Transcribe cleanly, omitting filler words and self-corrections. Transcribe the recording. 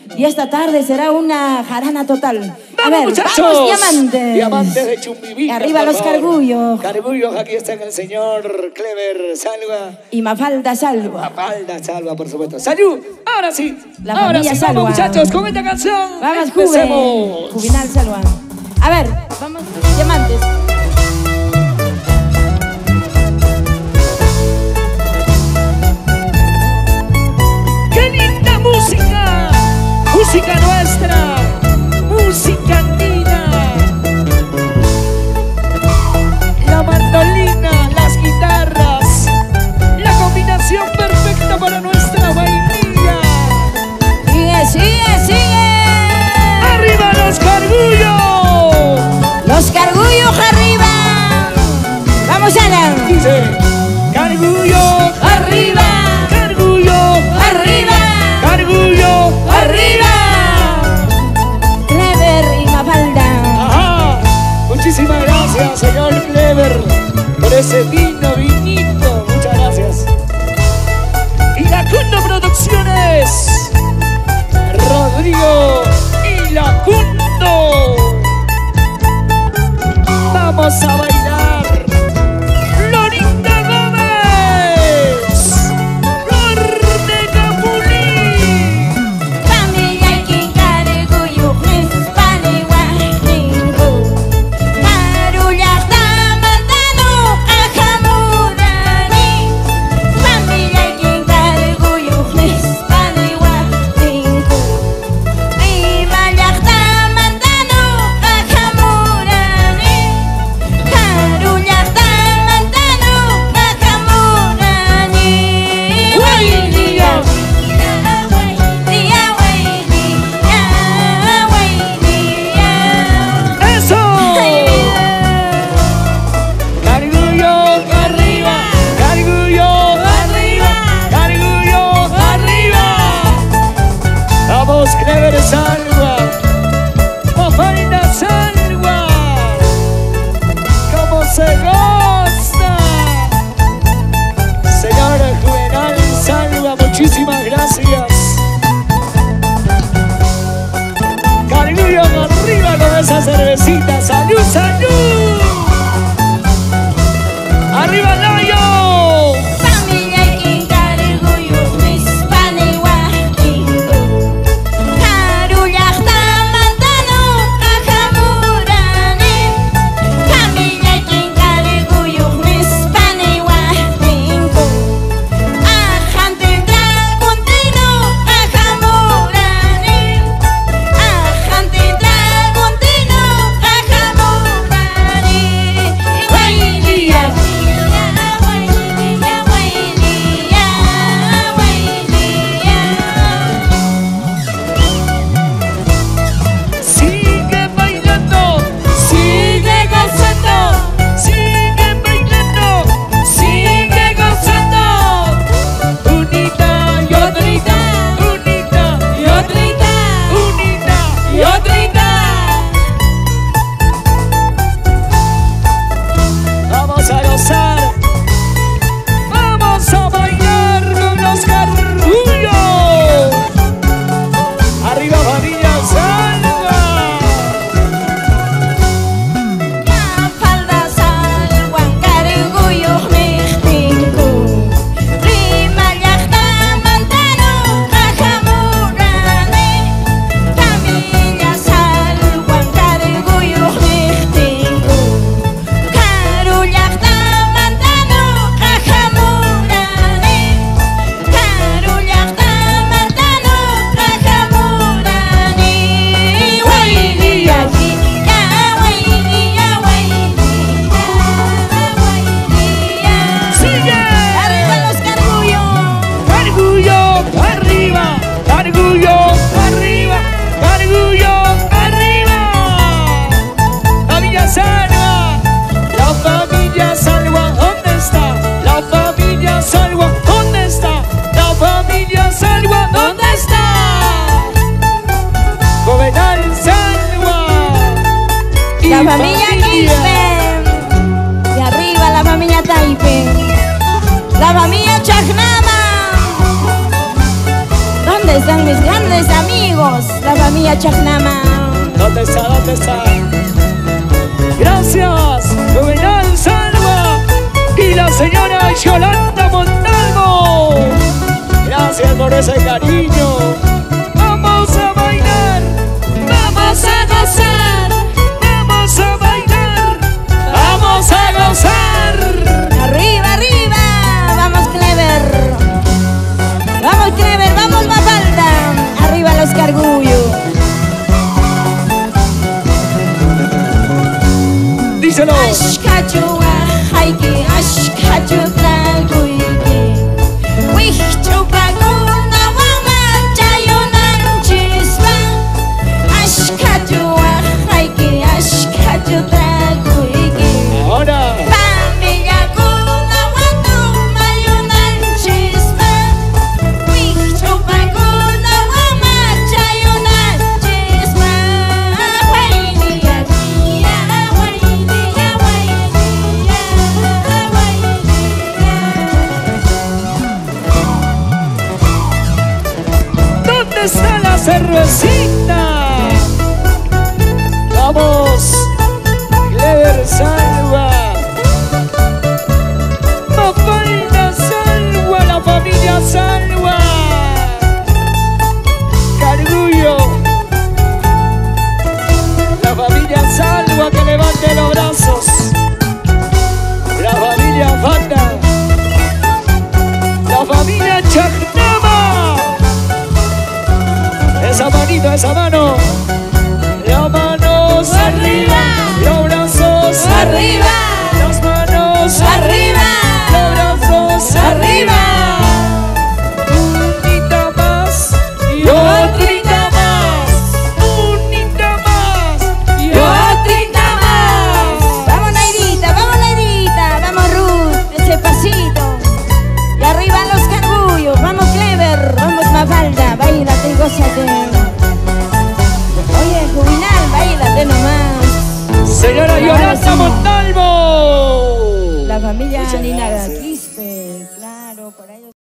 Y esta tarde será una jarana total. A ¡Vamos, ver, muchachos! ¡vamos, diamantes! Diamantes de Chumbivita. Y arriba los cargullos. Cargullos, aquí están el señor Clever Salva. Y Mafalda Salva. Mafalda Salva, por supuesto. ¡Salud! Ahora sí. La Ahora familia sí, Salva. vamos, muchachos, con esta canción. Vamos, empecemos. Juvenal Salva. A ver, vamos, diamantes. ¡Qué linda música! Música nuestra, música andina. La mandolina, las guitarras, la combinación perfecta para nuestra vainilla. Sigue, sigue, sigue. ¡Arriba los cargullos! Los cargullos arriba. Vamos, Alan. Dice, cargullo Arriba. cargullo Arriba. cargullo Arriba. Clever y Mafalda. Ajá. Muchísimas gracias, señor Clever, por ese vinito. Muchas gracias. Y Lacundo Producciones, Rodrigo y Lacundo. Vamos a bailar. Lorinda Gómez, Flor de Capulín. Familia que carguyo Hispani Guajingo. Marulla Tamandano Ajamurani. Familia que carguyo Hispani Guajingo. Y Marulla Tamandano Ajamurani. Marulla Tamandano Ajamurani. Wailia. ¡Eso! Cargullo arriba, cargullo arriba, cargullo arriba. Vamos, Clever Salva, Mafalda Salva. ¿Cómo se goza? Señor Juvenal Salva, muchísimas gracias. Cargullo arriba con esa cervecita. ¡Salud, salud! ¡Arriba, Layo! Familia que carguyo Hispani Guajingo. Marulla Tamandano Ajamurani. Familia que carguyo Hispani Guajingo. Ajante Dragontino Ajamurani. Ajante Dragontino Ajamurani. Wailia. Sigue bailando, sigue gozando, sigue bailando, sigue gozando. Unita y otrita, unita y otrita, unita y otrita. Vamos a gozar, vamos a bailar con los cargullos. Arriba, familia Salva. Mafalda Salva carguyo Hispingo. Prima Tamandano Ajamurani. Familia Salva carguyo Hispingo. Carulla Tamandano Ajamurani. Carulla Tamandano Ajamurani. Wailia. Sigue. Arriba los cargullos. Cargullo arriba, cargullo arriba, cargullo arriba. Familia Salva, la familia Salva, ¿dónde está? La familia Salva, ¿dónde está? La familia Salva, ¿dónde está? Juvenal Salva y La familia Quispe. Y arriba la familia Taipe. La familia Chacnama. ¿Dónde están mis grandes amigos, la familia Chacnama. ¿Dónde está? ¿Dónde está? Gracias, Juvenal Salva y la señora Yolanda Montalvo. Gracias por ese cariño. Vamos a bailar, vamos a gozar, vamos a bailar, vamos a gozar. Arriba, arriba, vamos Clever. Vamos Clever, vamos Mafalda. Arriba los Cargullo. Díselo. Ashkachua, haiki, ashkachuta, guiki. Wichupa, guna, wama, chayunan, chispa. Ashkachua, haiki, ashkachuta, guiki. Ahora. Familia, guna, wama, mayunan, chispa. Wichupa, guna, wama, chayunan, chispa. Wainia, wainia, wainia, ¿Dónde está la cervecita? Vamos, Clever Salva, Mafalda Salva, la familia Salva, Cargullo, la familia Salva que levante los brazos, la familia Fanda, la familia Chacnama. Esa manito, esa mano. Las manos arriba, los brazos arriba, las manos arriba, los brazos arriba. Unita más y otrita más. Unita más y otrita más. vamos Nairita, vamos Ruth, ese pasito. Y arriba los Cargullos, vamos Clever, vamos Mafalda, bailate y gózate. Oye, Juvenal, bailate nomás. Señora Yolanda Montalvo. La familia Muchas Nina gracias. aquí.